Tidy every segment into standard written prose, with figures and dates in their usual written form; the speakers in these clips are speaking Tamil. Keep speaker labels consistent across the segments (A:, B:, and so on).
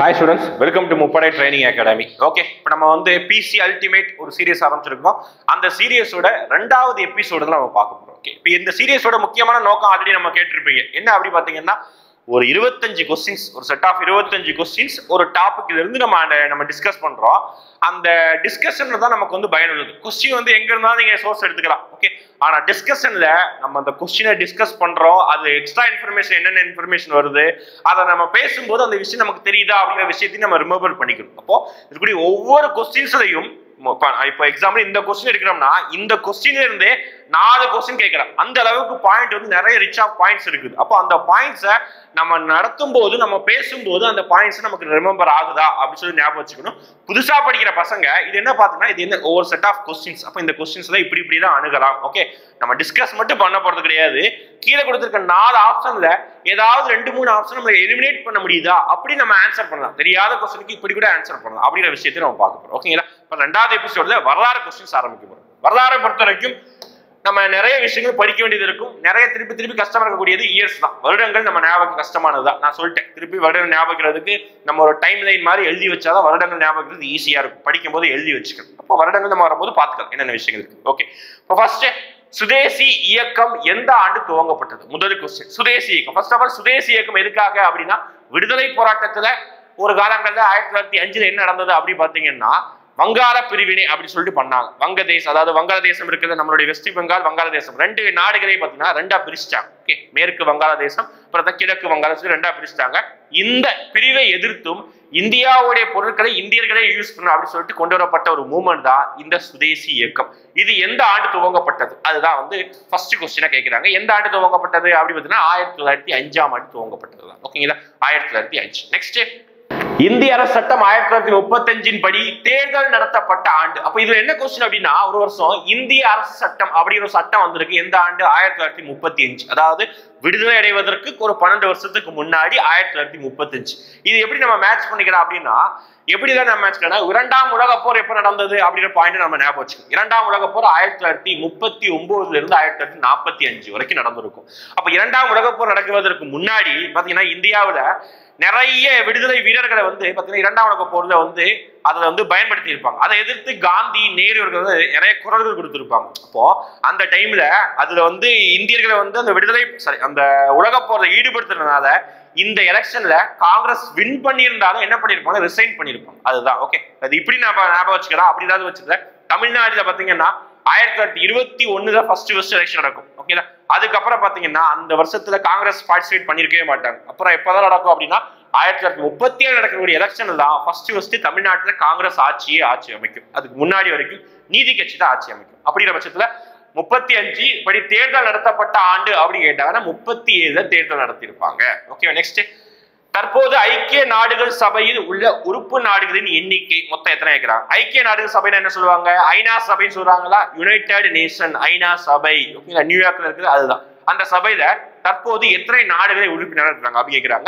A: Hi students, welcome to Muppadai training academy. Okay, இப்போ நம்ம வந்து பிசி அல்டிமேட் ஒரு சீரியஸ் ஆரம்பிச்சிருக்கோம். அந்த சீரியஸோட 2வது எபிசோடு தான் நம்ம பார்க்க போறோம். ஓகே, இப்போ இந்த சீரியஸோட முக்கியமான நோக்கம் ஆல்ரெடி நம்ம கேட்டிருப்பீங்க. என்ன அப்படி பார்த்தீங்கன்னா, ஒரு 25 கொஸ்டின்ஸ், ஒரு செட் ஆஃப் 25 கொஸ்டின்ஸ் ஒரு டாபிக்ல இருந்து நம்ம டிஸ்கஸ் பண்றோம். அந்த டிஸ்கஷன்ல தான் நமக்கு வந்து பயனுள்ளது. கொஸ்டின் வந்து எங்க இருந்தாலும் நீங்க சோர்ஸ் எடுத்துக்கலாம். ஓகே, ஆனா டிஸ்கஷன்ல நம்ம அந்த கொஸ்டினை டிஸ்கஸ் பண்றோம், அது எக்ஸ்ட்ரா இன்ஃபர்மேஷன் என்னென்ன இன்ஃபர்மேஷன் வருது, அதை நம்ம பேசும்போது அந்த விஷயம் நமக்கு தெரியுதா அப்படிங்கிற விஷயத்தையும் நம்ம ரிமெம்பர் பண்ணிக்கணும். அப்போ இதுபடி ஒவ்வொரு கொஸ்டின்ஸ்லையும் இப்போ எக்ஸாம்பிள் இந்த கொஸ்டின் எடுக்கிறோம்னா இந்த கொஸ்டின்ல இருந்தே 4 கொஸ்டின் கேட்கிறோம். அந்த அளவுக்கு பாயிண்ட் வந்து நிறைய ரிச் ஆஃப் பாயிண்ட்ஸ் இருக்குது. அப்போ அந்த பாயிண்ட்ஸை நம்ம நடத்தும் போது, நம்ம பேசும்போது அந்த பாயிண்ட்ஸ் நமக்கு ரிமெம்பர் ஆகுதா அப்படின்னு சொல்லி ஞாபகம் வச்சுக்கணும். புதுசா படிக்கிற பசங்க இது என்ன பார்த்தீங்கன்னா, இது என்ன ஒவ்வொரு செட் ஆஃப் கொஸ்டின்ஸ். அப்போ இந்த கொஸ்டின்ஸ்ல இப்படி தான் அணுகலாம். ஓகே, நம்ம டிஸ்கஸ் மட்டும் பண்ண போறது கிடையாது. கீழே கொடுத்துருக்க 4 ஆப்ஷன்ல ஏதாவது 2-3 ஆப்ஷன் நம்ம எலிமினேட் பண்ண முடியுதா அப்படி நம்ம ஆன்சர் பண்ணலாம். தெரியாத கொஸ்டினுக்கு இப்படி கூட ஆன்சர் பண்ணலாம் அப்படிங்கிற விஷயத்தை நம்ம பார்க்க போறோம். ஓகேங்களா? இப்போ 2வது எபிசோட்ல வரலாறு கொஸ்டின்ஸ் ஆரம்பிக்க போறோம். வரலாறை பொறுத்த வரைக்கும் நம்ம நிறைய விஷயங்கள் படிக்க வேண்டியது இருக்கும். நிறைய திருப்பி கஷ்டமா இருக்கக்கூடியது இயர்ஸ் தான். வருடங்கள் நம்ம ஞாபகம் கஷ்டமானதுதான். நான் சொல்லிட்டேன், திருப்பி வருடம் ஞாபகிறதுக்கு நம்ம ஒரு டைம் லைன் மாதிரி எழுதி வச்சாதான் வருடங்கள் ஞாபகிறது ஈஸியா இருக்கும். படிக்கும் போது எழுதி வச்சுக்கணும். அப்போ வருடங்கள் நம்ம வரும்போது பார்த்துக்கலாம் என்னென்ன விஷயங்கள் இருக்கு. ஓகே, இப்போ ஃபர்ஸ்ட் சுதேசி இயக்கம் எந்த ஆண்டு துவங்கப்பட்டது? முதல் கொஸ்டின், சுதேசி இயக்கம். ஃபர்ஸ்ட் ஆஃப் ஆல் சுதேசி இயக்கம் எதுக்காக அப்படின்னா, விடுதலை போராட்டத்துல ஒரு காலங்கள்ல 1905 என்ன நடந்தது அப்படி பாத்தீங்கன்னா, வங்காள பிரிவினை அப்படி சொல்லிட்டு பண்ணாங்க. வங்கதேசம், அதாவது வங்காளதேசம் இருக்குது, நம்மளுடைய வெஸ்ட் பெங்கால், வங்காளதேசம் 2 நாடுகளே பார்த்தீங்கன்னா 2ஆ பிரிச்சிட்டாங்க. ஓகே, மேற்கு வங்காளதேசம் அப்புறம் கிழக்கு வங்காளதேசம் 2ஆ பிரிச்சிட்டாங்க. இந்த பிரிவை எதிர்த்தும் இந்தியாவுடைய பொருட்களை இந்தியர்களே யூஸ் பண்ணணும் அப்படின்னு சொல்லிட்டு கொண்டு வரப்பட்ட ஒரு மூவ்மெண்ட் தான் இந்த சுதேசி இயக்கம். இது எந்த ஆண்டு துவங்கப்பட்டது? அதுதான் வந்து ஃபர்ஸ்ட் கொஸ்டினா கேட்கிறாங்க. எந்த ஆண்டு துவங்கப்பட்டது அப்படி பார்த்தீங்கன்னா 1905ஆம் ஆண்டு துவங்கப்பட்டது தான். ஓகேங்களா? 1905. நெக்ஸ்ட், இந்திய அரசு சட்டம் 1935 படி தேர்தல் நடத்தப்பட்ட ஆண்டு. அப்ப இதுல என்ன கொஸ்டின் அப்படின்னா, ஒரு வருஷம் இந்திய அரசு சட்டம் அப்படிங்கிற ஒரு சட்டம் வந்திருக்கு. எந்த ஆண்டு? 1935. அதாவது விடுதலை அடைவதற்கு ஒரு 12 வருஷத்துக்கு முன்னாடி 1935. இது எப்படி நம்ம மேட்ச் பண்ணிக்கலாம் அப்படின்னா, எப்படிதான் நம்ம மேட்ச் பண்ணா, 2ஆம் உலகப் போர் எப்ப நடந்தது அப்படிங்கிற பாயிண்ட் நம்ம ஞாபகம் வச்சுக்கணும். 2ஆம் உலகப் போர் 1939 இருந்து 1945 வரைக்கும் நடந்திருக்கும். அப்ப 2ஆம் உலகப் போர் நடக்குவதற்கு முன்னாடி பாத்தீங்கன்னா, இந்தியாவுல நிறைய விடுதலை வீரர்களை வந்து பாத்தீங்கன்னா 2ஆம் உலகப் போர்ல வந்து அதை வந்து பயன்படுத்தி இருப்பாங்க. அதை எதிர்த்து காந்தி, நேரு வந்து நிறைய குரல்கள் கொடுத்திருப்பாங்க. அப்போ அந்த டைம்ல அதுல வந்து இந்தியர்களை வந்து அந்த விடுதலை அந்த உலகப் போர்ல ஈடுபடுத்துறதுனால இந்த எலெக்ஷன்ல காங்கிரஸ் வின் பண்ணியிருந்தாலும் என்ன பண்ணிருப்பாங்க? ரிசைன் பண்ணிருப்பாங்க. அதுதான். ஓகே, அது இப்படி ஞாபகம் வச்சுக்கலாம். அப்படி ஏதாவது வச்சுக்கல. தமிழ்நாடுல பாத்தீங்கன்னா 1921 ஃபர்ஸ்ட் எலெக்ஷன் நடக்கும். ஓகேங்களா? அதுக்கப்புறம் பாத்தீங்கன்னா அந்த வருஷத்துல காங்கிரஸ் பார்ட்டிசிபேட் பண்ணிருக்கவே மாட்டாங்க. அப்புறம் எப்பதான் நடக்கும் அப்படின்னா 1937 நடக்கக்கூடிய எலெக்ஷன்ல தான் ஃபர்ஸ்ட் தமிழ்நாட்டுல காங்கிரஸ் ஆட்சி அமைக்கும். அதுக்கு முன்னாடி வரைக்கும் நீதி கட்சி தான் ஆட்சி அமைக்கும். அப்படிங்கிற பட்சத்துல 35 படி தேர்தல் நடத்தப்பட்ட ஆண்டு அப்படின்னு கேட்டாங்கன்னா 37 தேர்தல் நடத்தியிருப்பாங்க. ஓகே, நெக்ஸ்ட், தற்போது ஐக்கிய நாடுகள் சபையில் உள்ள உறுப்பு நாடுகளின் எண்ணிக்கை மொத்தம் எத்தனை இருக்கிறாங்க? ஐக்கிய நாடுகள் சபைன்னு என்ன சொல்லுவாங்க? ஐநா சபைன்னு சொல்றாங்களா? யுனைடெட் நேஷன் ஐநா சபை. ஓகேங்களா? நியூயார்க்ல இருக்குது, அதுதான். அந்த சபையில தற்போது எத்தனை நாடுகளை உறுப்பினர் இருக்கிறாங்க அப்படின்னு கேட்கிறாங்க.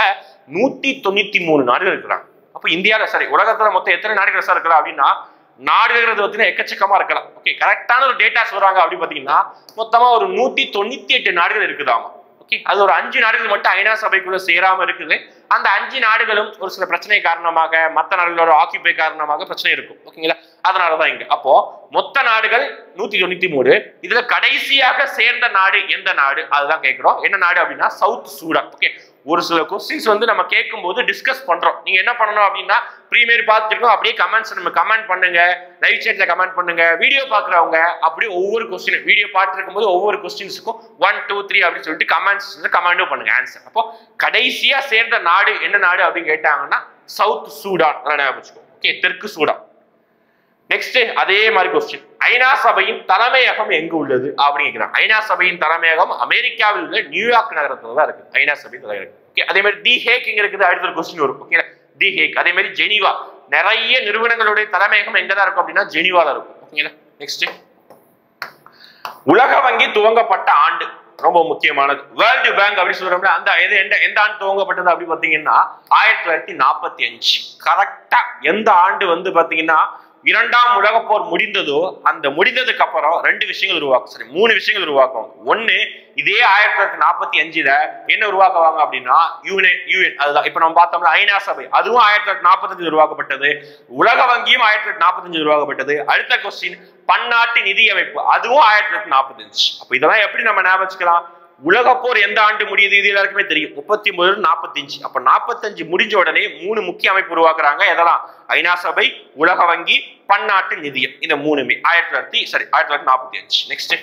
A: 193 நாடுகள் இருக்கிறாங்க. அப்ப இந்தியாவில சரி, உலகத்துல மொத்தம் எத்தனை நாடுகள் சார் இருக்கலாம் அப்படின்னா, நாடுகள் பார்த்தீங்கன்னா எக்கச்சக்கமா இருக்கலாம். ஓகே, கரெக்டான ஒரு டேட்டா சொல்றாங்க அப்படி பாத்தீங்கன்னா மொத்தமா ஒரு 198 நாடுகள் இருக்குதாமா. ஓகே, அது ஒரு 5 நாடுகள் மட்டும் ஐநா சபைக்குள்ள சேராம இருக்குது. அந்த 5 நாடுகளும் ஒரு சில பிரச்சனை காரணமாக, மற்ற நாடுகளோட ஆக்கிபை காரணமாக பிரச்சனை இருக்கும். ஓகேங்களா? அதனாலதான் இங்க. அப்போ மொத்த நாடுகள் 193. இதுல கடைசியாக சேர்ந்த நாடு எந்த நாடு? அதுதான் கேட்கிறோம். என்ன நாடு அப்படின்னா சவுத் சூடான். ஓகே, ஒரு சில கொஸ்டின்ஸ் வந்து நம்ம கேட்கும் போது டிஸ்கஸ் பண்றோம். நீங்க என்ன பண்ணணும் அப்படின்னா, ப்ரீமியர் பார்த்துருக்கோம் அப்படியே கமெண்ட்ஸ் நம்ம கமெண்ட் பண்ணுங்க, லைவ் சேட்ல கமெண்ட் பண்ணுங்க. வீடியோ பாக்குறவங்க அப்படியே ஒவ்வொரு கொஸ்டின் வீடியோ பார்த்து இருக்கும் போது ஒவ்வொரு கொஸ்டின்ஸுக்கும் 1, 2, 3 அப்படின்னு சொல்லிட்டு கமெண்டும் பண்ணுங்க ஆன்சர். அப்போ கடைசியா சேர்ந்த நாடு என்ன நாடு அப்படின்னு கேட்டாங்கன்னா சவுத் சூடான். ஓகே, தெற்கு சூடான். நெக்ஸ்ட், அதே மாதிரி கொஸ்டின், ஐநா சபையின் தலைமையகம் எங்கு உள்ளது அப்படின்னு கேட்கிறாங்க. ஐநா சபையின் தலைமையகம் அமெரிக்காவில் உள்ள நியூயார்க் நகரத்துல தான் இருக்கு ஐநா சபை தலைமையகம். ஓகே, அதே மாதிரி தி ஹேக் எங்க இருக்குது? அடுத்த ஒரு கொஸ்டின் வரும். Okay, the Hague. அதே மாதிரி ஜெனீவா. நிறைய நிறுவனங்களுடைய தலைமையகம் எங்கதான் இருக்கும் அப்படின்னா ஜெனீவால இருக்கும். ஓகேங்களா? நெக்ஸ்ட், உலக வங்கி துவங்கப்பட்ட ஆண்டு ரொம்ப முக்கியமானது. வேர்ல்டு பேங்க் அப்படி சொல்றோம்ல, அந்த எந்த ஆண்டு துவங்கப்பட்டது அப்படி பாத்தீங்கன்னா 1945. கரெக்டா எந்த ஆண்டு வந்து பாத்தீங்கன்னா இரண்டாம் உலக போர் முடிந்ததோ அந்த முடிந்ததுக்கு அப்புறம் 2 விஷயங்கள் உருவாக்கும், சரி 3 விஷயங்கள் உருவாக்குவாங்க. ஒண்ணு, இதே 1945 என்ன உருவாக்குவாங்க அப்படின்னா யூஎன், அதுதான் இப்ப நம்ம பார்த்தோம்னா ஐநா சபை, அதுவும் 1945 உருவாக்கப்பட்டது. உலக வங்கியும் 1945 உருவாக்கப்பட்டது. அடுத்த கொஸ்டின், பன்னாட்டு நிதி அமைப்பு, அதுவும் 1945. அப்ப இதெல்லாம் எப்படி நம்ம ஞாபகம் வச்சுக்கலாம்? உலக போர் எந்த ஆண்டு முடியுது இது எல்லாருக்குமே தெரியும், 39 45. அப்ப 45 முடிஞ்ச உடனே 3 முக்கிய அமைப்பு உருவாக்குறாங்க. எதெல்லாம்? ஐநா சபை, உலக வங்கி, பன்னாட்டு நிதியம். இந்த 3மே 1945. நெக்ஸ்ட்,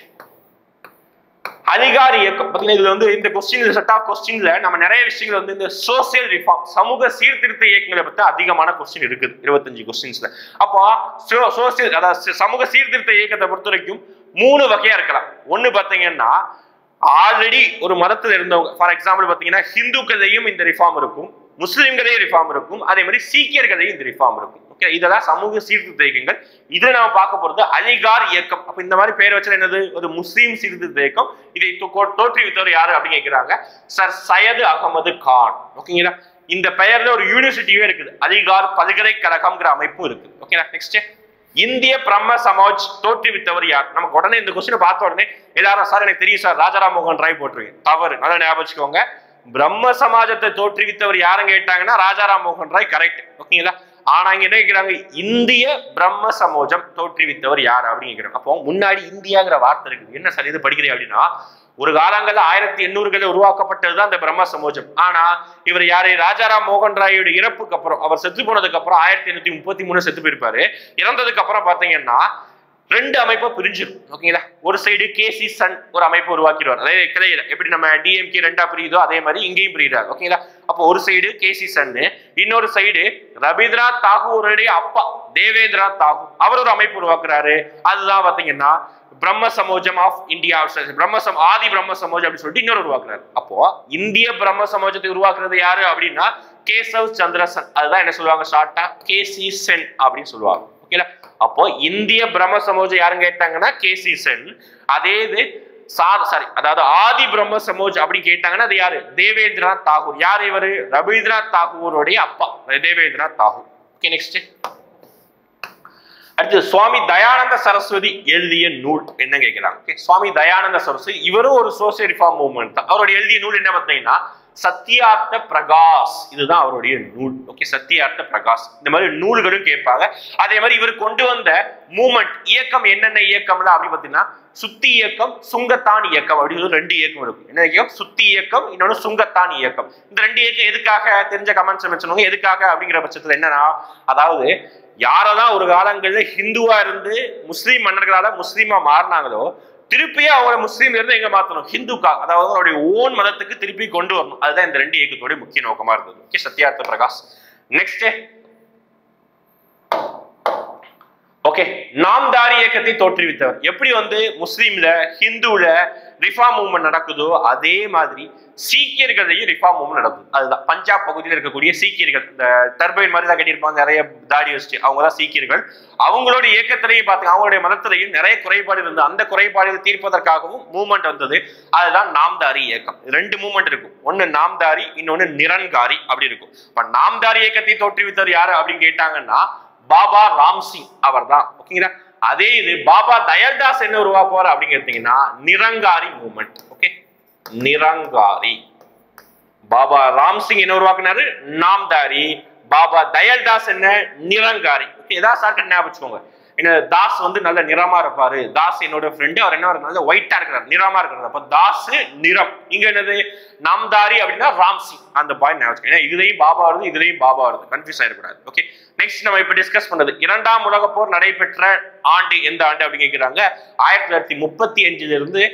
A: அதிகார இயக்கம். பாத்தீங்கன்னா இதுல வந்து இந்த கொஸ்டின், செட் ஆஃப் கொஸ்டின்ல நம்ம நிறைய விஷயங்கள் வந்து இந்த சோசியல் ரிஃபார்ம், சமூக சீர்திருத்த இயக்கங்களை பத்தி அதிகமான கொஸ்டின் இருக்குது 25 கொஸ்டின்ஸ்ல. அப்போ சோசியல், அதாவது சமூக சீர்திருத்த இயக்கத்தை பொறுத்த வரைக்கும் 3 வகையா இருக்கலாம். ஒண்ணு பாத்தீங்கன்னா ஆல்ரெடி ஒரு மதத்துல இருந்தவங்க, ஃபார் எக்ஸாம்பிள் பாத்தீங்கன்னா ஹிந்துக்களையும் இந்த ரிஃபார்ம் இருக்கும், முஸ்லிம்களையும் ரிஃபார்ம் இருக்கும், அதே மாதிரி சீக்கியர்களையும் இந்த ரிஃபார்ம் இருக்கும். ஓகே, இதெல்லாம் சமூக சீர்திருத்த இயக்கங்கள். இதுல நம்ம பார்க்க போறது அலிகார் இயக்கம். அப்ப இந்த மாதிரி பேர் வச்சது என்னது? ஒரு முஸ்லீம் சீர்திருத்த இயக்கம். இதை தோற்றுவித்தவர் யாரு அப்படின்னு கேட்கிறாங்க, சர் சையது அகமது கான். ஓகேங்களா? இந்த பெயர்ல ஒரு யூனிவர்சிட்டியே இருக்குது, அலிகார் பல்கலைக்கழகம்ங்கிற அமைப்பும் இருக்கு. ஓகேங்களா? நெக்ஸ்ட், இந்திய பிரம்ம சமாஜ் தோற்றுவித்தவர் யார்? நமக்கு உடனே இந்த கொஸ்டினை பார்த்த உடனே எல்லாரும் சார் எனக்கு தெரியும் சார் ராஜாராம் மோகன் ராய் போட்டுருவீங்க. தவறு, நல்லா ஞாபகம் வச்சுக்கோங்க. பிரம்ம சமாஜத்தை தோற்றுவித்தவர் யாருன்னு கேட்டாங்கன்னா ராஜாராம் மோகன் ராய், கரெக்ட். ஓகேங்களா? ஆனா இங்க என்ன கேட்கிறாங்க, இந்திய பிரம்ம சமூகம் தோற்றுவித்தவர் யார் அப்படின்னு கேட்கிறாங்க. அப்போ முன்னாடி இந்தியாங்கிற வார்த்தை இருக்கு. என்ன சார் இது படிக்கிறீங்க அப்படின்னா, ஒரு காலங்கள்ல 1800 உருவாக்கப்பட்டதுதான் இந்த பிரம்ம சமூகம். ஆனா இவர் யாரு? ராஜாராம் மோகன் ராயோட இறப்புக்கு அப்புறம், அவர் செத்து போனதுக்கு அப்புறம் 1833 செத்து போயிருப்பாரு. இறந்ததுக்கு அப்புறம் பாத்தீங்கன்னா 2 அமைப்பா பிரிஞ்சிடும். ஓகேங்களா? ஒரு சைடு கேசி சன் ஒரு அமைப்பு உருவாக்கிடுவார், அதே கிளையில எப்படி நம்ம டிஎம்கே 2ஆ பிரியுதோ அதே மாதிரி இங்கேயும் பிரிகிறார். ஓகேங்களா? அப்போ ஒரு சைடு கேசி சன், இன்னொரு சைடு ரவீந்திரநாத் தாகூருடைய அப்பா தேவேந்திரநாத் தாகூர், அவர் ஒரு அமைப்பு உருவாக்குறாரு. அதுதான் பாத்தீங்கன்னா பிரம்ம சமூகம் ஆஃப் இந்தியா, ஆதி பிரம்ம சமூகம் அப்படின்னு சொல்லிட்டு இன்னொரு உருவாக்குறாரு. அப்போ இந்திய பிரம்ம சமூகத்தை உருவாக்குறது யாரு அப்படின்னா கேசவ் சந்திர சென். அதுதான் என்ன சொல்லுவாங்க ஷார்ட்டா, கேசி சென் அப்படின்னு சொல்லுவாங்க. ஓகேங்களா? அப்போ இந்திய பிரம்ம சமூகம் யாருன்னு கேட்டாங்கன்னா கேசி சென். அதே இது அதாவது ஆதி பிரம்ம சமூஜ் அப்படி கேட்டாங்கன்னா அது யாரு? தேவேந்திரநாத் தாகூர். யார் இவரு? ரவீந்திரநாத் தாகூருடைய அப்பா தேவேந்திரநாத் தாகூர். Okay, next. அடுத்து, சுவாமி தயானந்த சரஸ்வதி எழுதிய நூல் என்ன கேட்கிறாங்க. ஓகே, சுவாமி தயானந்த சரஸ்வதி இவரும் ஒரு சோசியல் ரிஃபார்ம் மூவ்மெண்ட் தான். அவருடைய எழுதிய நூல் என்ன பார்த்தீங்கன்னா சத்யார்த்த பிரகாஷ், இதுதான் அவருடைய நூல். ஓகே, சத்யார்த்த பிரகாஷ். இந்த மாதிரி நூல்களும் கேட்பாங்க. அதே மாதிரி இவர் கொண்டு வந்த மூவ்மெண்ட் இயக்கம் என்னென்ன இயக்கம்ல அப்படி பார்த்தீங்கன்னா சுத்தி இயக்கம், சுங்கத்தான் இயக்கம் அப்படின்னு 2 இயக்கம் இருக்கும். என்ன இயக்கம்? சுத்தி இயக்கம், இன்னொன்னு சுங்கத்தான் இயக்கம். இந்த 2 இயக்கம் எதுக்காக? தெரிஞ்ச கமெண்ட்ஸ் சொல்லுங்க. எதுக்காக அப்படிங்கிற பட்சத்துல என்னன்னா, அதாவது யாரெல்லாம் ஒரு காலங்கள்ல ஹிந்துவா இருந்து முஸ்லீம் மன்னர்களால முஸ்லீமா மாறினாங்களோ திருப்பியே அவங்கள முஸ்லீம்ல இருந்து எங்க மாத்தணும்? ஹிந்துக்கா, அதாவது அவருடைய ஓன் மதத்துக்கு திருப்பி கொண்டு வரணும். அதுதான் இந்த 2 இயக்கத்தோட முக்கிய நோக்கமா இருந்தது. Okay, Satyarth Prakash. Next, okay, Namdhari இயக்கத்தை தோற்றுவித்தவர். எப்படி வந்து முஸ்லீம்ல ஹிந்துல ரிஃபார்ம் மூவ்மெண்ட் நடக்குதோ அதே மாதிரி சீக்கியர்களையும் ரிஃபார்ம் மூவ்மெண்ட் நடக்குது. அதுதான் பஞ்சாப் பகுதியில் இருக்கக்கூடிய சீக்கியர்கள், இந்த டர்பைன் மாதிரி தான் கட்டியிருப்பாங்க, நிறைய தாடி வச்சுட்டு, அவங்க தான் சீக்கியர்கள். அவங்களோட இயக்கத்திலையும் பார்த்துங்க, அவங்களுடைய மதத்திலையும் நிறைய குறைபாடு இருந்தது. அந்த குறைபாடுகளை தீர்ப்பதற்காகவும் மூவ்மெண்ட் வந்தது. அதுதான் நாம்தாரி இயக்கம். 2 மூவ்மெண்ட் இருக்கும், ஒன்னு நாம்தாரி, இன்னொன்னு நிரன்காரி அப்படி இருக்கும். இப்ப நாம்தாரி இயக்கத்தை தோற்றுவித்தவர் யாரு அப்படின்னு கேட்டாங்கன்னா பாபா ராம்சிங் அவர் தான். ஓகேங்களா? அதே இது பாபா தயல்தாஸ் என்ன உருவாக்குவார் அப்படின்னு கேட்டீங்கன்னா நிரங்காரி மூவ்மெண்ட். ஓகே, நிரங்காரி. பாபா ராம்சிங் என்ன உருவாக்குனாரு? நாம்தாரி. பாபா தயல்தாஸ் என்ன? நிரங்காரி. ஏதாவது சார்ட்டு ஞாபகம் வச்சுக்கோங்க. என்ன, தாஸ் வந்து நல்ல நிறமா இருப்பாரு. தாஸ் என்னோட ஃப்ரெண்டு, அவர் என்ன நல்ல ஒயிட்டா இருக்கிறார், நிறமா இருக்கிறார். அப்ப தாஸ் நிறம். இங்க என்னது? நாம்தாரி அப்படின்னா ராம்சிங். அந்த பாயிண்ட் ஞாபகம் வச்சுக்கோங்க. இதுலயும் பாபா வருது, இதுலயும் பாபா வருது, கன்ஃபியூஸ் ஆயிடக்கூடாது. ஓகே, நெக்ஸ்ட் நம்ம இப்ப டிஸ்கஸ் பண்ணது 2ஆம் உலக போர் நடைபெற்ற ஆண்டு எந்த ஆண்டு அப்படின்னு கேட்கிறாங்க. 1935 இருந்து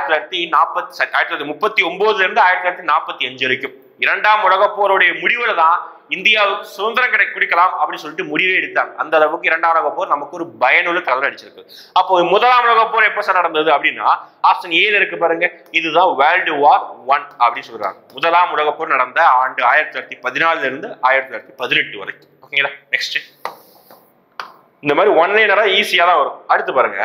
A: 1939 இருந்து 1945 வரைக்கும் 2ஆம் உலக போருடைய முடிவுல தான் இந்தியாவுக்கு சுதந்திரம் குடிக்கலாம் அப்படின்னு சொல்லிட்டு முடிவே எடுத்தாங்க. அந்த அளவுக்கு 2ஆம் உலக போர் நமக்கு ஒரு பயனுள்ள கலர் அடிச்சிருக்கு. அப்போ 1ஆம் உலக போர் எப்ப சார் நடந்தது அப்படின்னா ஆப்ஷன் ஏல இருக்கு பாருங்க, இதுதான் வேர்ல்டு வார் 1 அப்படின்னு சொல்றாங்க. 1ஆம் உலக போர் நடந்த ஆண்டு 1914 இருந்து 1918 வரைக்கும். ஓகேங்களா? நெக்ஸ்ட், இந்த மாதிரி ஒன்லைனரா ஈஸியா தான் வரும். அடுத்து பாருங்க,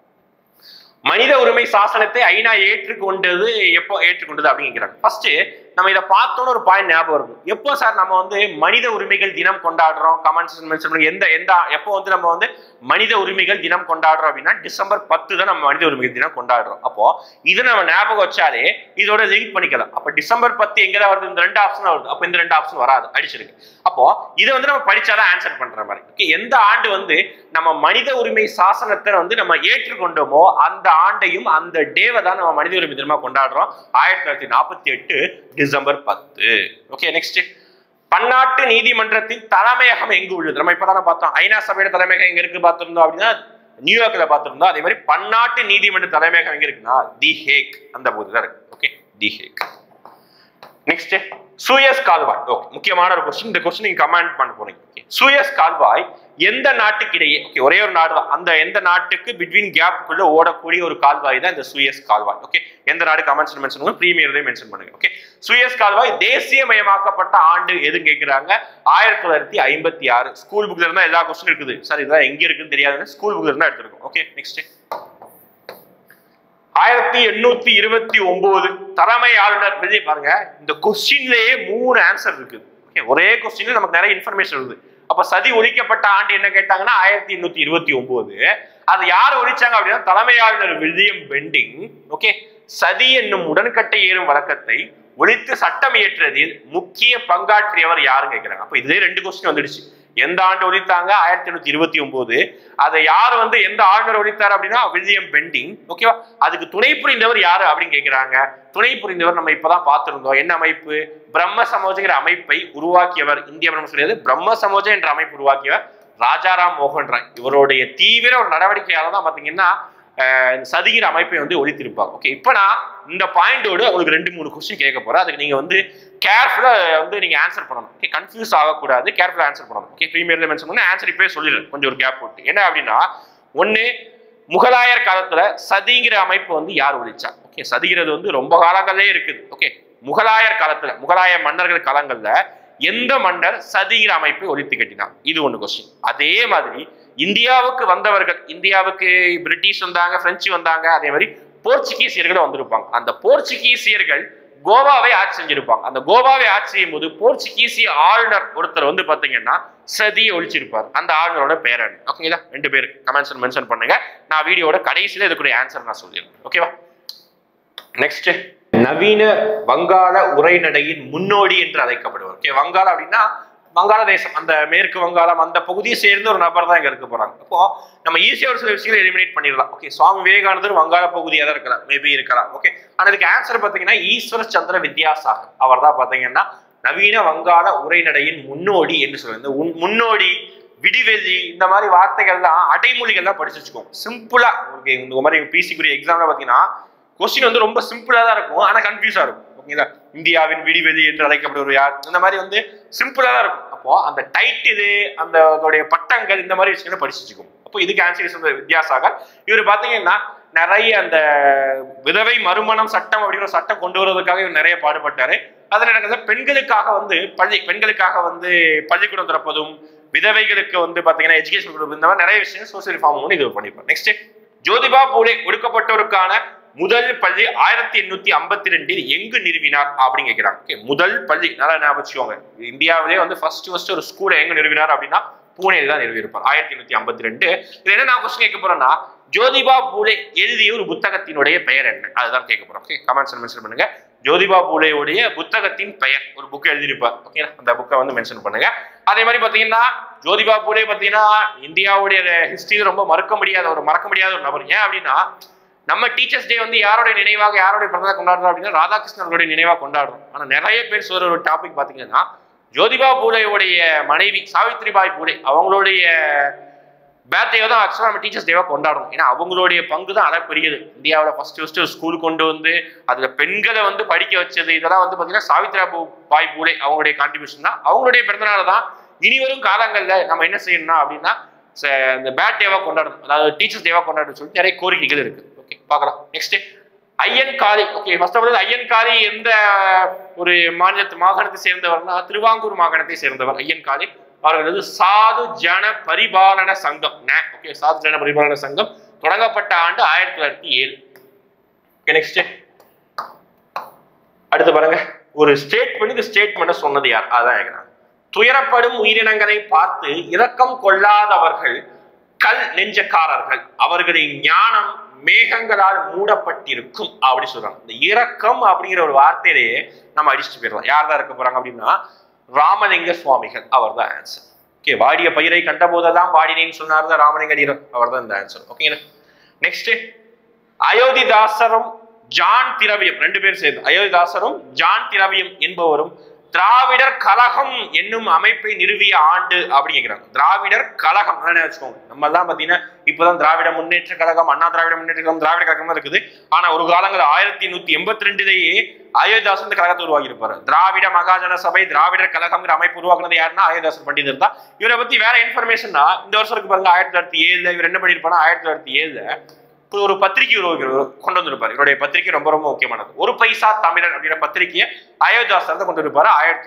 A: மனித உரிமை சாசனத்தை ஐநா ஏற்றுக்கொண்டது எப்போ ஏற்றுக்கொண்டது அப்படின்னு கேட்கிறாங்க. ஃபர்ஸ்ட் நம்ம இதை பார்த்தோன்னு ஒரு பாயிண்ட் ஞாபகம் இருக்கும். எப்போ சார் நம்ம வந்து மனித உரிமைகள் தினம் கொண்டாடுறோம்? கமெண்ட்ஸ் மென்ஷன் பண்ணுங்க. எந்த எப்போ வந்து நம்ம வந்து மனித உரிமைகள் தினம் கொண்டாடுறோம் அப்படின்னா டிசம்பர் 10 தான் நம்ம மனித உரிமைகள் தினம் கொண்டாடுறோம். அப்போ இதை நம்ம ஞாபகம் வச்சாலே இதோட லிங்க் பண்ணிக்கலாம். அப்போ டிசம்பர் 10 எங்கதான் வருது? இந்த 2 ஆப்ஷன் வருது. அப்போ இந்த 2 ஆப்ஷன் வராது, அடிச்சிருக்கு. அப்போ இதை வந்து நம்ம படிச்சாதான் ஆன்சர் பண்ற மாதிரி. ஓகே, எந்த ஆண்டு வந்து நம்ம மனித உரிமை சாசனத்தை வந்து நம்ம ஏற்றுக்கொண்டோமோ அந்த ஆண்டையும் அந்த டேவை தான் நம்ம மனித உரிமை தினமா கொண்டாடுறோம். 1948 டிசம்பர் 10. Okay, next. பன்னாட்டு நீதிமன்றத்தின் தலைமையகம் எங்கு உள்ளது? நம்ம இப்பதானே பார்த்தோம். ஐநா சபையோட தலைமையகம் எங்க இருக்கு பார்த்திருந்தோம் அப்படின்னா நியூயார்க்ல பார்த்திருந்தோம். அதே மாதிரி பன்னாட்டு நீதிமன்ற தலைமையகம் எங்க இருக்குன்னா தி ஹேக் அந்த போதுதான் இருக்கு. Okay, the Hague. Next, Suez கால்வாய். ஓகே, முக்கியமான ஒரு கொஸ்டின். இந்த கொஸ்டின் நீங்க கமெண்ட் பண்ண போறீங்க. சூயஸ் கால்வாய் எந்த நாட்டுக்கு இடையே? ஓகே, ஒரே ஒரு நாடு தான். அந்த எந்த நாட்டுக்கு பிட்வீன் கேப்புக்குள்ள ஓடக்கூடிய ஒரு கால்வாய் தான் இந்த சூயஸ் கால்வாய். ஓகே, எந்த நாடு கமெண்ட்ஸ் மென்ஷன் பண்ணுங்க, பிரீமியர்லயே மென்ஷன் பண்ணுங்க. ஓகே, சூயஸ் கால்வாய் தேசியமயமாக்கப்பட்ட ஆண்டு எதுன்னு கேட்கிறாங்க. 1956. ஸ்கூல் புக்ல இருந்தா எல்லா கொஸ்டின் இருக்குது. சார் இதெல்லாம் எங்க இருக்குன்னு தெரியாது, ஸ்கூல் புக்ல இருந்தா எடுத்துருக்கோம். Okay, next. 1829 தலைமை ஆளுநர் விருது. பாருங்க, இந்த கொஸ்டின்லயே 3 ஆன்சர் இருக்குது. ஒரே கொஸ்டின்ல நமக்கு நிறைய இன்ஃபர்மேஷன் இருக்குது. அப்ப சதி ஒழிக்கப்பட்ட ஆண்டு என்ன கேட்டாங்கன்னா 1829. அது யார் ஒழிச்சாங்க அப்படின்னா தலைமை ஆளுநர் வில்லியம் பெண்டிங். ஓகே, சதி என்னும் உடன்கட்டை ஏறும் வழக்கத்தை ஒழித்து சட்டம் இயற்றதில் முக்கிய பங்காற்றியவர் யாருன்னு கேட்கிறாங்க. அப்ப இதுல 2 கொஸ்டின் வந்துடுச்சு. எந்த ஆண்டு ஒழித்தாங்க? 1829. அதை யார் வந்து எந்த ஆளுநர் ஒழித்தார் அப்படின்னா வில்லியம் பெண்டிங். ஓகேவா? அதுக்கு துணை புரிந்தவர் யாரு அப்படின்னு கேட்கிறாங்க. துணை புரிந்தவர் நம்ம இப்பதான் பார்த்திருந்தோம். என்ன அமைப்பு? பிரம்ம சமோஜங்கிற அமைப்பை உருவாக்கியவர். இந்திய பிரம்ம சொல்லியது பிரம்ம சமோஜம் என்ற அமைப்பு உருவாக்கியவர் ராஜாராம் மோகன் ராய். இவருடைய தீவிர ஒரு நடவடிக்கையால தான் பாத்தீங்கன்னா சதிகிற அமைப்பை வந்து ஒழித்திருப்பாங்க. ஓகே, இப்ப நான் இந்த பாயிண்டோடு உங்களுக்கு 2-3 கொஸ்டின் கேட்க போறேன். அதுக்கு நீங்க வந்து கேர்ஃபுல்லா வந்து நீங்க ஆன்சர் பண்ணணும். ஓகே, கன்ஃபியூஸ் ஆகக்கூடாது, கேர்ஃபுல்லா ஆன்சர் பண்ணணும். ஓகே, பிரீமியர்ல மென்ஷன் பண்ண ஆன்சர் இப்பவே சொல்லிடுறேன், கொஞ்சம் ஒரு கேப் போட்டு. என்ன அப்படின்னா, ஒண்ணு, முகலாயர் காலத்துல சதிங்கிற அமைப்பு வந்து யார் ஒழிச்சா? ஓகே, சதிகிறது வந்து ரொம்ப காலங்களே இருக்குது. ஓகே, முகலாயர் காலத்துல, முகலாய மன்னர்கள் காலங்கள்ல எந்த மன்னர் சதிகிற அமைப்பை ஒழித்து கட்டினார்? இது ஒண்ணு கொஸ்டின். அதே மாதிரி இந்தியாவுக்கு வந்தவர்கள், இந்தியாவுக்கு பிரிட்டிஷ் வந்தாங்க, பிரெஞ்சு வந்தாங்க, அதே மாதிரி போர்ச்சுகீசியர்களும் வந்திருப்பாங்க. அந்த போர்ச்சுகீசியர்கள் கோவாவை ஆட்சி செஞ்சிருப்பாங்க. அந்த கோவாவை ஆட்சி செய்யும் போது போர்ச்சுகீசிய ஆளுநர் ஒருத்தர் வந்து பாத்தீங்கன்னா சதியை ஒழிச்சிருப்பார். அந்த ஆளுநரோட பேர் என்ன? ஓகேங்களா? 2 பேர் கமெண்ட்ஸ் மென்ஷன் பண்ணுங்க. நான் வீடியோட கடைசியில இதுக்குரிய ஆன்சர் நான் சொல்லிடுறேன். ஓகேவா? நெக்ஸ்ட், நவீன வங்காள உரைநடையின் முன்னோடி என்று அழைக்கப்படுவார். ஓகே, வங்காளம் அப்படின்னா வங்காளதேசம், அந்த மேற்கு வங்காளம் அந்த பகுதியை சேர்ந்த ஒரு நபர் தான் இங்க இருக்க போறாங்க. அப்போ நம்ம ஈஸியா ஒரு சில விஷயங்களை எலிமினேட் பண்ணிடலாம். ஓகே, சுவாமி விவேகானந்தர் வங்காள பகுதியாக தான் இருக்கலாம், மேபி இருக்கலாம். ஓகே, ஆனா இதுக்கு ஆன்சர் பாத்தீங்கன்னா ஈஸ்வர சந்திர வித்யாசாகர். அவர் தான் பாத்தீங்கன்னா நவீன வங்காள உரைநடையின் முன்னோடி என்று சொல்லுவாங்க. இந்த முன்னோடி, விடிவெளி, இந்த மாதிரி வார்த்தைகள்லாம் அடைமொழிகள்லாம் படிச்சு வச்சுக்கோங்க. சிம்பிளா உங்களுக்கு இந்த மாதிரி பிசிக்குரிய எக்ஸாம்ல பாத்தீங்கன்னா கொஸ்டின் வந்து ரொம்ப சிம்பிளா தான் இருக்கும், ஆனா கன்ஃபியூஸா இருக்கும். ஓகேங்களா? இந்தியாவின் விடிவெளி என்று அழைக்கப்படுவர் யார்? இந்த மாதிரி வந்து சிம்பிளா தான் இருக்கும். அப்போ அந்த டைட்டில், அந்த அதோடைய பட்டங்கள், இந்த மாதிரி விஷயங்களை படிச்சு வச்சுக்கோங்க. அப்போ இதுக்கு ஆன்சர் வித்யாசாகர். இவர் பாத்தீங்கன்னா நிறைய அந்த விதவை மறுமணம் சட்டம் அப்படிங்கிற சட்டம் கொண்டு வருவதற்காக இவர் நிறைய பாடுபட்டாரு. அதுல எனக்கு பெண்களுக்காக வந்து பெண்களுக்காக வந்து பள்ளிக்கூடம் திறப்பதும், விதவைகளுக்கு வந்து பாத்தீங்கன்னா எஜுகேஷன் கொடுப்பதும், இந்த மாதிரி நிறைய விஷயம் சோசியல் ரிஃபார்ம் இது பண்ணிருப்பார். நெக்ஸ்ட், ஜோதிபா பூலே ஒடுக்கப்பட்டோருக்கான முதல் பள்ளி 1852 எங்கு நிறுவினார் அப்படின்னு கேட்கிறாங்க. ஓகே, முதல் பள்ளி நல்லா ஞாபகம் வச்சுக்கோங்க. இந்தியாவிலே வந்து ஃபர்ஸ்ட் ஒரு ஸ்கூலை எங்க நிறுவினார் அப்படின்னா பூனேல தான் நிறுவியிருப்பார் 1852. இது என்ன நான் கொஸ்டின் கேட்க போறேன்னா, ஜோதிபா பூலே எழுதிய ஒரு புத்தகத்தினுடைய பெயர் என்ன? அதுதான் கேட்க போறோம். ஓகே, கமெண்ட்ஸ் மென்ஷன் பண்ணுங்க. ஜோதிபா பூலேவுடைய புத்தகத்தின் பெயர், ஒரு புக் எழுதியிருப்பார். ஓகே, அந்த புக்கை வந்து மென்ஷன் பண்ணுங்க. அதே மாதிரி பாத்தீங்கன்னா ஜோதிபா பூலே பாத்தீங்கன்னா இந்தியாவுடைய ஹிஸ்டரியில ரொம்ப மறக்க முடியாத ஒரு நபர். ஏன் அப்படின்னா நம்ம டீச்சர்ஸ் டே வந்து யாரோட நினைவாக, யாரோட பிறந்தநாள் கொண்டாடுறோம் அப்படின்னா ராதாகிருஷ்ணனுடைய நினைவாக கொண்டாடுறோம். ஆனா நிறைய பேர் சொல்ற ஒரு டாபிக் பாத்தீங்கன்னா ஜோதிபா பூலேவுடைய மனைவி சாவித்ரிபாய் பூலே அவங்களுடைய பர்த்டே தான் ஆக்சுவலா நம்ம டீச்சர்ஸ் டேவா கொண்டாடுறோம். ஏன்னா அவங்களுடைய பங்கு தான் அளப்பெரியது. இந்தியாவில் ஃபர்ஸ்ட் ஸ்கூல் கொண்டு வந்து அதுல பெண்களை வந்து படிக்க வச்சது, இதெல்லாம் வந்து பாத்தீங்கன்னா சாவித்ரிபாய் பூலே அவங்களுடைய கான்ட்ரிபியூஷன் தான். அவங்களுடைய பிறந்தநாள் தான் இனி வரும் காலங்கள்ல நம்ம என்ன செய்யணும்னா அப்படின்னா இந்த பர்த்டேவா கொண்டாடணும், அதாவது டீச்சர்ஸ் டேவா கொண்டாடணும் சொல்லி நிறைய கோரிக்கைகள் இருக்கு. ஓகே, பார்க்கலாம். Next, Ayyankali. Okay, first of all Ayyankali எந்த ஒரு மாகாணத்தை சேர்ந்தவர்னா திருவாங்கூர் மாகாணத்தை சேர்ந்தவர் ஐயன்காளி. அவர்களது சாது ஜன பரிபாலன சங்கம். ஓகே, சாது ஜன பரிபாலன சங்கம் தொடங்கப்பட்ட ஆண்டு 1907. ஓகே, நெக்ஸ்ட் அடுத்து பாருங்க, ஒரு ஸ்டேட்மெண்ட், இந்த ஸ்டேட்மெண்ட்டை சொன்னது யார்? அதான் கேட்கிறாங்க. துயரப்படும் உயிரினங்களை பார்த்து இரக்கம் கொள்ளாதவர்கள் கல் நெஞ்சக்காரர்கள், அவர்களின் ஞானம் மேகங்களால் மூடப்பட்டிருக்கும் அப்படி சொல்றாங்க. இந்த இரக்கம் அப்படிங்கிற ஒரு வார்த்தையிலேயே நம்ம அடிச்சுட்டு போயிடலாம். யார் தான் இருக்க போறாங்க அப்படின்னா ராமலிங்க சுவாமிகள், அவர் தான் ஆன்சர். ஓகே, வாடிய பயிரை கண்ட போதெல்லாம் வாடினேன்னு சொன்னார் தான் ராமலிங்க, அவர் தான் இந்த ஆன்சர். ஓகேங்களா? நெக்ஸ்ட், அயோத்திதாசரும் ஜான் திரவியம், ரெண்டு பேர் சேர்ந்து அயோத்திதாசரும் ஜான் திரவியம் என்பவரும் திராவிடர் கழகம் என்னும் அமைப்பை நிறுவிய ஆண்டு அப்படின்னு கேட்கிறாங்க. திராவிடர் கழகம் வச்சுக்கோங்க. நம்ம எல்லாம் பாத்தீங்கன்னா இப்பதான் திராவிட முன்னேற்ற கழகம், அண்ணா திராவிட முன்னேற்ற கழகம், திராவிட கழகம் இருக்குது. ஆனா ஒரு காலங்கள் 1882 அயோத்திதாசன் இந்த கழகத்தை உருவாக்கி இருப்பாரு. திராவிட மகாஜன சபை திராவிடர் கழகம்ங்கிற அமைப்பு உருவாக்குனது யாருன்னா அயோத்திதாசன் பண்டிதர் தான். இவரை பத்தி வேற இன்ஃபர்மேஷன்னா இந்த வருஷம் இருக்கு பாருங்க, 1907 இவர் என்ன பண்ணிருப்பாரு, 1907 ஒரு பத்திரிகை கொண்டு வந்திருப்பாரு. இவருடைய பத்திரிகை ரொம்ப ரொம்ப முக்கியமானது. ஒரு பைசா தமிழர் அப்படிங்கிற பத்திரிகையை அயோத்திதாசன் கொண்டு இருப்பாரு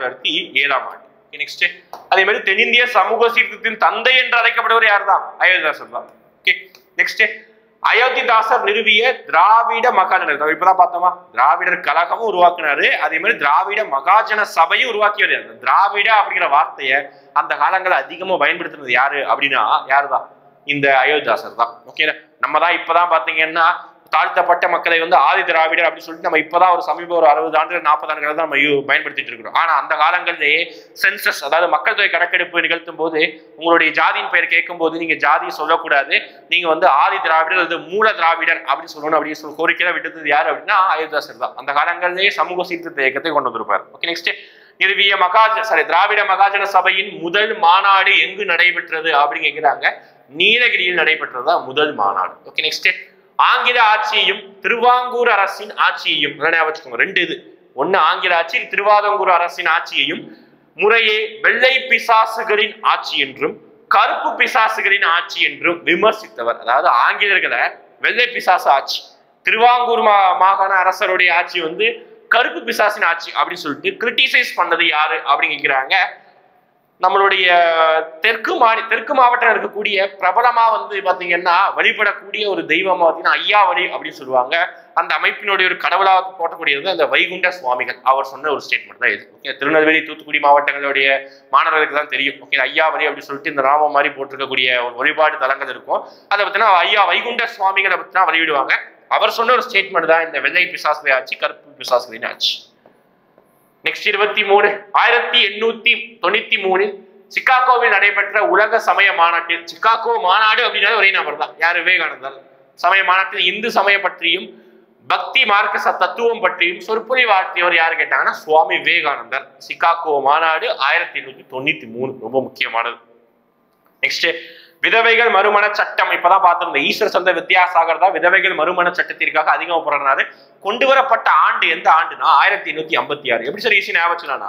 A: 1907 நெக்ஸ்ட், அதே மாதிரி தென்னிந்திய சமூக சீர்திருத்தத்தின் தந்தை என்று அழைக்கப்படுவர் யார் தான்? அயோத்திதாசர் தான். ஓகே, நெக்ஸ்ட், அயோத்திதாசர் நிறுவிய திராவிட மகாஜன, இப்பதான் பார்த்தோமா, திராவிடர் கழகமும் உருவாக்குனாரு, அதே மாதிரி திராவிட மகாஜன சபையும் உருவாக்கியவர். திராவிட அப்படிங்கிற வார்த்தையை அந்த காலங்களை அதிகமா பயன்படுத்தினது யாரு அப்படின்னா யாருதான்? இந்த அயோத்திதாசர் தான். ஓகே, நம்ம தான் இப்பதான் பாத்தீங்கன்னா தாழ்த்தப்பட்ட மக்களை வந்து ஆதி திராவிடர் அப்படின்னு சொல்லிட்டு நம்ம இப்பதான் ஒரு சமீப ஒரு 60 ஆண்டுகள் 40 ஆண்டுகள் தான் நம்ம பயன்படுத்திட்டு இருக்கிறோம். ஆனா அந்த காலங்களிலேயே சென்சஸ், அதாவது மக்கள் தொகை கணக்கெடுப்பு நிகழ்த்தும் போது உங்களுடைய ஜாதியின் பெயர் கேட்கும் போது நீங்க ஜாதியை சொல்லக்கூடாது, நீங்க வந்து ஆதி திராவிடர் அல்லது மூல திராவிடர் அப்படின்னு சொல்லணும் அப்படின்னு சொல்லி கோரிக்கையில விட்டது யாரு அப்படின்னா அயோத்திதாசர் தான். அந்த காலங்களிலேயே சமூக சீர்திருத்த இயக்கத்தை கொண்டு வந்திருப்பார். ஓகே, நெக்ஸ்ட், நிறுவிய திராவிட மகாஜன சபையின் முதல் மாநாடு எங்கு நடைபெற்றது அப்படின்னு கேட்கிறாங்க. நீலகிரியில் நடைபெற்றதா முதல் மாநாடு. ஓகே, நெக்ஸ்ட், ஆங்கில ஆட்சியையும் திருவாங்கூர் அரசின் ஆட்சியையும் வச்சுக்கோங்க. ரெண்டு இது, ஒன்னு ஆங்கில ஆட்சி, திருவாங்கூர் அரசின் ஆட்சியையும் முறையே வெள்ளை பிசாசுகளின் ஆட்சி என்றும் கருப்பு பிசாசுகளின் ஆட்சி என்றும் விமர்சித்தவர். அதாவது ஆங்கிலேயர்களை வெள்ளை பிசாசு ஆட்சி, திருவாங்கூர் மாகாண அரசருடைய ஆட்சி வந்து கருப்பு பிசாசின் ஆட்சி அப்படின்னு சொல்லிட்டு கிரிட்டிசைஸ் பண்ணது யாரு அப்படின்னு கேட்கிறாங்க. நம்மளுடைய தெற்கு மாவட்டம் இருக்கக்கூடிய பிரபலமா வந்து பாத்தீங்கன்னா வழிபடக்கூடிய ஒரு தெய்வமா பார்த்தீங்கன்னா ஐயாவளி அப்படின்னு சொல்லுவாங்க. அந்த அமைப்பினுடைய ஒரு கடவுளாக போட்டக்கூடியது அந்த வைகுண்ட சுவாமிகள். அவர் சொன்ன ஒரு ஸ்டேட்மெண்ட் தான் இது. ஓகே, திருநெல்வேலி தூத்துக்குடி மாவட்டங்களுடைய மாணவர்களுக்கு தான் தெரியும். ஓகே, ஐயாவளி அப்படின்னு சொல்லிட்டு இந்த நாமம் மாதிரி போட்டிருக்கக்கூடிய ஒரு வழிபாடு தலங்கள் இருக்கும். அதை பத்தினா ஐயா வைகுண்ட சுவாமிகளை பத்தினா வழிவிடுவாங்க. அவர் சொன்ன ஒரு ஸ்டேட்மெண்ட் தான் இந்த வெள்ளை பிசாசுகளை ஆட்சி, கருப்பு பிசாசுகளின் ஆட்சி. நெக்ஸ்ட் 23, 1893 சிகாகோவில் நடைபெற்ற உலக சமய மாநாட்டில், சிகாகோ மாநாடு அப்படின்னா ஒரே நபர் தான், யாரு? விவேகானந்தர். சமய மாநாட்டில் இந்து சமயம் பற்றியும் பக்தி மார்க்க தத்துவம் பற்றியும் சொற்பொழிவாற்றியவர் யாரு கேட்டாங்கன்னா சுவாமி விவேகானந்தர். சிகாகோ மாநாடு 1893 ரொம்ப முக்கியமானது. நெக்ஸ்ட், விதவைகள் மறுமண சட்டம். இப்பதான் பார்த்திருந்த ஈஸ்வர் சந்த வித்யாசாகர் தான் விதவைகள் மறுமண சட்டத்திற்காக அதிகமா போராடினாரு. கொண்டு வரப்பட்ட ஆண்டு எந்த ஆண்டுனா 1856. எப்படி சார் ஈஸி ஞாபகம்னா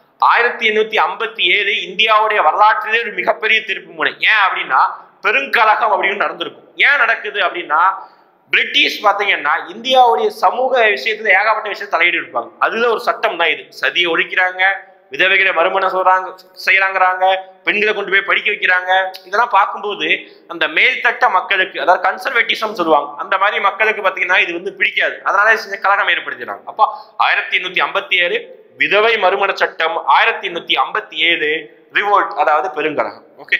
A: 1857 இந்தியாவுடைய வரலாற்றிலே ஒரு மிகப்பெரிய திருப்பு முனை. ஏன் அப்படின்னா பெருங்கலகம் அப்படின்னு நடந்திருக்கும். ஏன் நடக்குது அப்படின்னா பிரிட்டிஷ் பாத்தீங்கன்னா இந்தியாவுடைய சமூக விஷயத்துல ஏகப்பட்ட விஷயம் தலையிட்டு இருப்பாங்க. அதுல ஒரு சட்டம் தான் இது. சதியை ஒழிக்கிறாங்க, விதவைகளை மறுமணம் செய்யறாங்கிறாங்க, பெண்களை கொண்டு போய் படிக்க வைக்கிறாங்க. இதெல்லாம் பார்க்கும்போது அந்த மேல்தட்ட மக்களுக்கு, அதாவது கன்சர்வேட்டிசம் சொல்லுவாங்க, அந்த மாதிரி மக்களுக்கு பாத்தீங்கன்னா இது வந்து பிடிக்காது. அதனால கலகம் ஏற்படுத்தினாங்க. அப்போ 1857 விதவை மறுமண சட்டம், 1857 ரிவோல்ட், அதாவது பெருங்கலகம். ஓகே,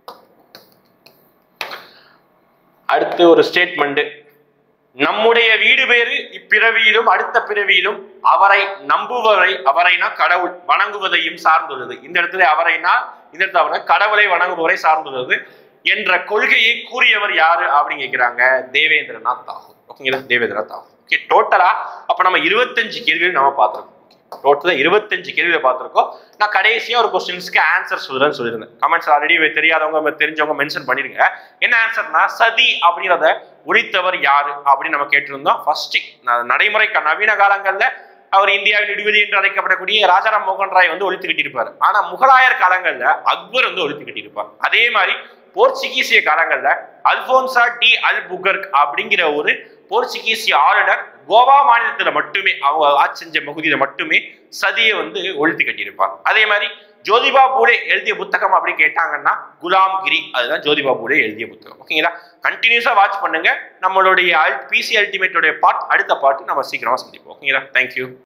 A: அடுத்து ஒரு ஸ்டேட்மெண்ட். நம்முடைய வீடு பேரு இப்பிறவியிலும் அடுத்த பிறவியிலும் அவரை நம்புவரை, அவரைனா கடவுள் வணங்குவதையும் சார்ந்துள்ளது. இந்த இடத்துல அவரைனா இந்த இடத்துல கடவுளை வணங்குபவரை சார்ந்துள்ளது என்ற கொள்கையை கூறியவர் யாரு அப்படின்னு கேட்கிறாங்க. தேவேந்திரநாத் தாகூர். ஓகேங்களா, தேவேந்திரநாத் தாகூர். ஓகே, டோட்டலா அப்ப நம்ம 25 கேள்விகள் நம்ம பார்த்திருக்கோம். டோட்டலா 25 கேள்வியை பார்த்திருக்கோம். நான் கடைசியா ஒரு கொஸ்டின்ஸ்க்கு ஆன்சர் சொல்றேன்னு சொல்லியிருந்தேன். கமெண்ட்ஸ் ஆல்ரெடி தெரியாதவங்க தெரிஞ்சவங்க மென்ஷன் பண்ணிருங்க. என்ன ஆன்சர்னா சதி அப்படிங்கிறத ஒழித்தவர் யாரு அப்படின்னு நம்ம கேட்டிருந்தோம். ஃபர்ஸ்ட் நடைமுறை நவீன காலங்கள்ல அவர் இந்தியாவின் விடுதலை என்று அழைக்கப்படக்கூடிய ராஜாராம் மோகன் ராய் வந்து ஒழித்து கட்டியிருப்பார். ஆனா முகலாயர் காலங்கள்ல அக்பர் வந்து ஒழித்து கட்டியிருப்பார். அதே மாதிரி போர்ச்சுகீசிய காலங்கள்ல அல்போன்சா டி அல்புகர்க் அப்படிங்கிற ஒரு போர்ச்சுகீசிய ஆளுநர் கோவா மாநிலத்துல மட்டுமே அவங்க ஆட்சி செஞ்ச பகுதியில மட்டுமே சதியை வந்து ஒழித்து கட்டியிருப்பாங்க. அதே மாதிரி ஜோதிபா பூலே எழுதிய புத்தகம் அப்படின்னு கேட்டாங்கன்னா குலாம்கிரி, அதுதான் ஜோதிபா பூலே எழுதிய புத்தகம். ஓகேங்களா, கண்டினியூஸா வாட்ச் பண்ணுங்க. நம்மளுடைய பிசி அல்டிமேட்டோடைய அடுத்த பார்ட் நம்ம சீக்கிரமா சந்திப்போம். ஓகேங்களா, தேங்க்யூ.